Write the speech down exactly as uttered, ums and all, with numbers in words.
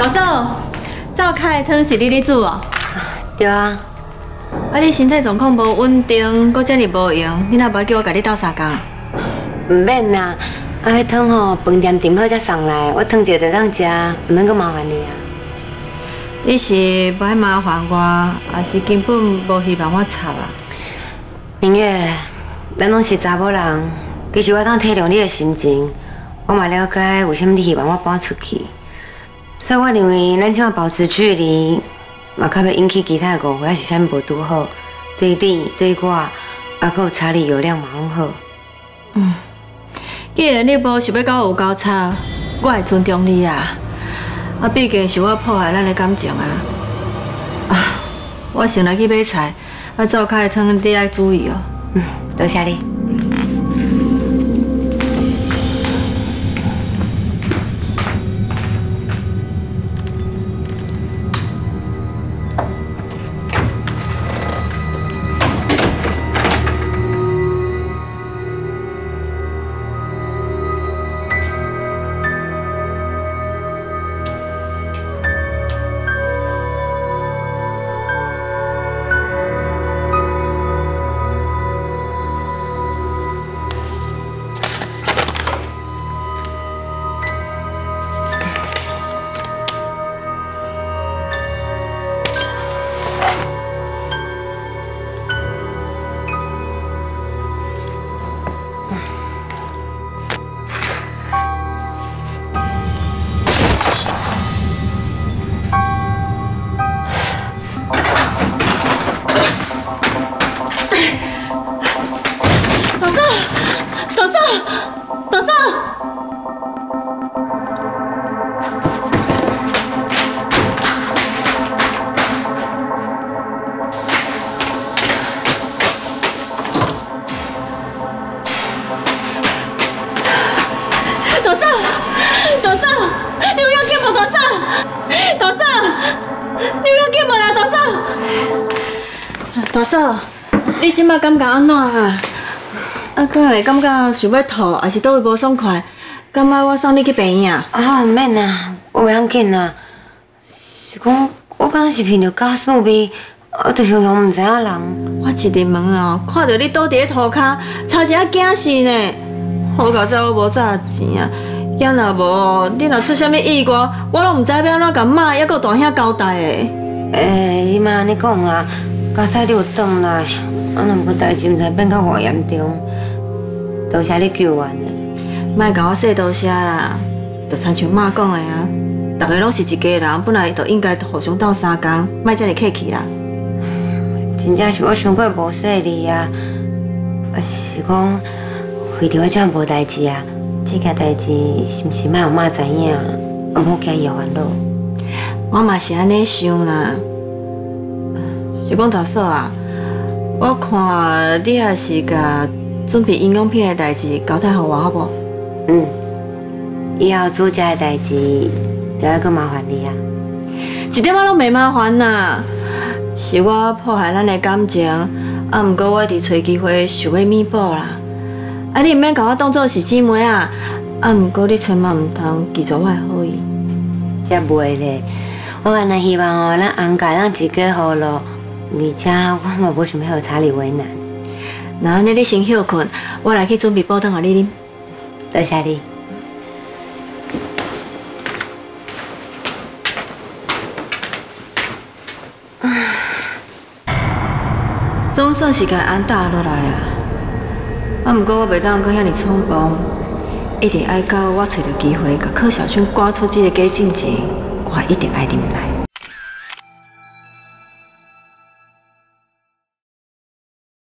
嫂，灶开的汤是你咧煮哦？ 对啊。 啊，你身体状况无稳定，搁遮尔无用，你若无叫我甲你斗相共？ 唔免啦，啊，迄汤吼饭店订好才送来，我汤一个就当食，唔免阁麻烦你啊。 你是不爱麻烦我，还是根本无希望我插啊？ 明月，咱拢是查某人，其实我当体谅你的心情，我嘛了解为什么你希望我搬出去，所以我认为咱即马保持距离，嘛较要引起其他的误会，还是啥物无拄好，对你对我，啊，阁有差异有量嘛拢好。 嗯，既然你无想要甲我有交叉，我会尊重你啊。啊，毕竟是我破坏咱的感情啊！啊，我先来去买菜，啊，灶开的汤你爱注意哦。 嗯，多谢你。 大嫂，你即摆感觉安怎啊？啊，敢会感觉想要吐，还是倒位无爽快？敢爱我送你去病院啊？ 啊，唔免啦，我袂要紧啦。是讲我敢若是闻到假死味，我着雄雄唔知影人。 我一入门哦，看到你倒伫咧涂骹，差一下惊死呢。好佳在我无早钱啊，要若无你若出啥物意外，我拢唔知要安怎甲妈抑个大兄交代的。 诶，你莫安尼讲啊！刚才你有转来，啊，若无代志，唔知变到偌严重。多谢你救我呢。 莫甲我说多谢啦，就亲像妈讲的啊，大家拢是一家人，本来就应该互相斗相共，莫遮尔客气啦。 真正是我想过无说你啊，啊是讲为着我这样无代志啊，这件代志是毋是莫让妈知影，啊，好惊伊烦恼。 我嘛是安尼想啦。是讲大嫂啊，我看你还是甲准备营养品的代志交代互我，好无？ 嗯，以后煮食的代志，就要阁麻烦你啊。 一点仔拢袂麻烦啦，是我破坏咱的感情，啊，毋过我伫找机会想要弥补啦。啊，你毋免甲我当做是姊妹啊，啊，毋过你千万毋通记住我的好意。 才袂咧，我原来希望哦，咱翁家咱一家好咯。而且我嘛无想要互查理为难。 那安尼你先休困，我来去准备煲汤互你啉。 多谢你。 总算是甲安踏落来啊！啊，毋过我袂当阁遐尼匆忙，一定爱到我找到机会，甲柯小轩赶出这个假证前，我一定爱啉来。